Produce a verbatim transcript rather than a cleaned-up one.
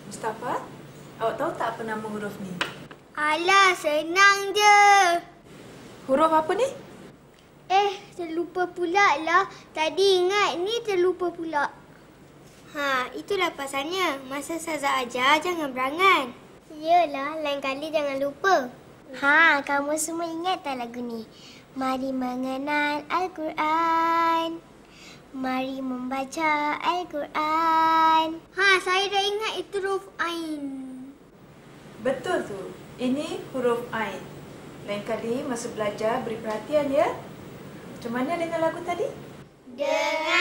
Mustafa, awak tahu tak apa nama huruf ni? Alah, senang je. Huruf apa ni? Eh, terlupa pula lah. Tadi ingat, ni terlupa pula. Ha, itulah pasalnya. Masa Ustazah ajar, jangan berangan. Yelah, lain kali jangan lupa. Ha, kamu semua ingat tak lagu ni? Mari mengenal Al-Quran. Mari membaca Al-Quran. Ha, saya dah ingat itu huruf Ain. Betul tu. Ini huruf Ain. Lain kali masa belajar beri perhatian ya. Macam mana dengan lagu tadi? Dengan